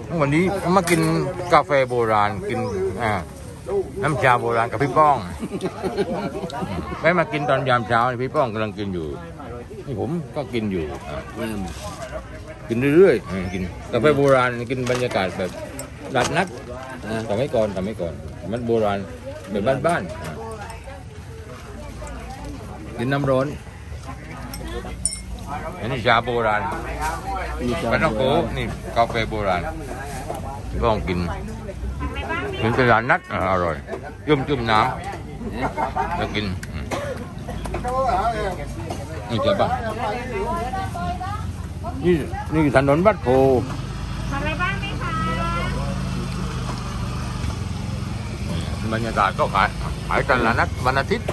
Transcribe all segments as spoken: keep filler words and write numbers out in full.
วันนี้มากินกาแฟโบราณกินอ่าน้ำชาโบราณกับพี่ป้องไม่มากินตอนยามเช้าพี่ป้องกำลังกินอยู่นี่ผมก็กินอยู่กินเรื่อยๆกินกาแฟโบราณกินบรรยากาศแบบดัดนัดแต่ไม่ก่อนแต่ไม่ก่อนมันโบราณแบบบ้านๆกินน้ำร้อนอันนี้ชาโบราณปลาท่องโกนี่กาแฟโบราณพี่ป้องกินเป็นตลาดนัดอร่อยจุ่มจุ่มน้ำแล้วกินนี่เจ้าบ้านนี่นี่ถนนวัดโพทำอะไรบ้างไหมคะบรรยากาศก็ขายขายตลาดนัดวันอาทิตย์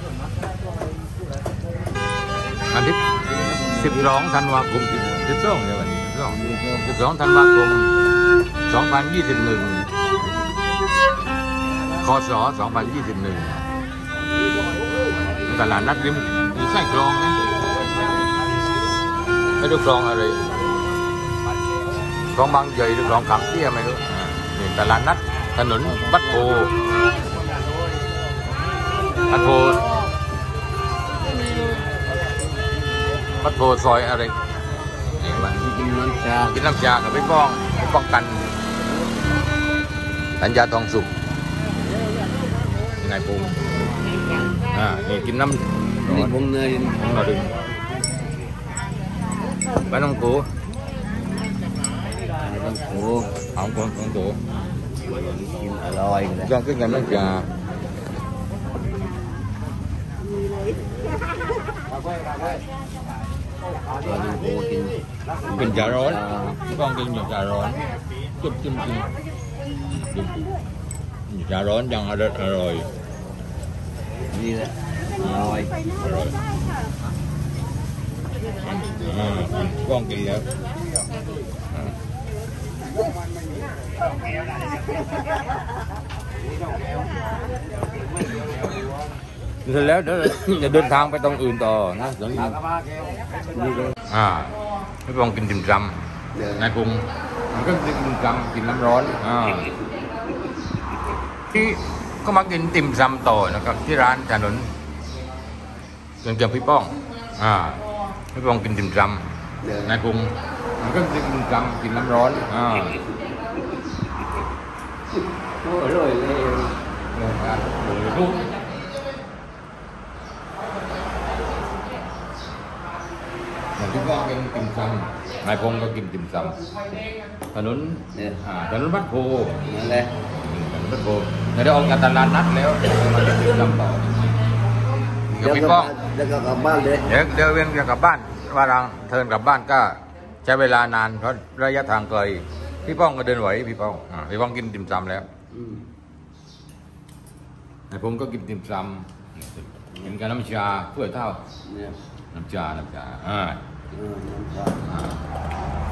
อาทิตย์สิบสองธันวาคมสิบสองเนี่ยวันนี้สิบสองสิบสองธันวาคมสองพันยี่สิบหนึ่งคศสองพันยี่สิบหนึ่งตลาดนัดริมมีไส้คลองนะไม่รู้คลองอะไรคลองบางใหญ่หรือคลองขังเตี้ยไม่รู้นี่ตลาดนัดถนนวัดโพวัดโพวัดโพซอยอะไรนี่มันกินน้ำชากินน้ำชากับพี่ป้องพี่ป้องกันสัญญาทองสุขนายปุงอ่านี่กินน้ำนี่ปุงเนยมาดึงไปน้องกูน้องกูเอาคนน้องกูกินอร่อยเลยจังขึ้นกันน้ำชากินชาร้อนต้องกินชาร้อนจุ่มจุ่มจุ่มชาร้อนยังอร่อยอร่อยนี่แหละอร่อยอร่อยอ่าต้องกินแล้วเสร็จแล้วเดี๋ยวจะเดินทางไปตรงอื่นต่อนะตรงนี้อ่าไม่ต้องกินติ่มซำนายกรุงมันก็กินติ่มซำกินน้ำร้อนอ่าที่ก็มากินติ่มซำต่อนะครับที่ร้านถนนเกินเกี่ยวพี่ป้องอ่าพี่ป้องกินติ่มซำนายกรุงมันก็กินติ่มซำกินน้ำร้อนอ่าโอ้ยเลยเลยเลยครับเลยลูกพี่ป้องกินติ่มซำนายพงก็กินติ่มซำถนนเนี่ยถนนวัดโพนั่นแหละถนนวัดโพเดี๋ยวออกจากตลาดนัดแล้วมากินติ่มซำต่อเดี๋ยวพี่ป้องเดี๋ยวกลับบ้านเลยเดี๋ยวเดี๋ยวเวียนกลับบ้านว่ารังเทินกลับบ้านก็ใช้เวลานานเพราะระยะทางไกลพี่ป้องก็เดินไหวพี่ป้องอ่าพี่ป้องกินติ่มซำแล้วนายพงก็กินติ่มซำกินกับน้ำชาเพื่อเท่าน้ำชาน้ำชาอ่า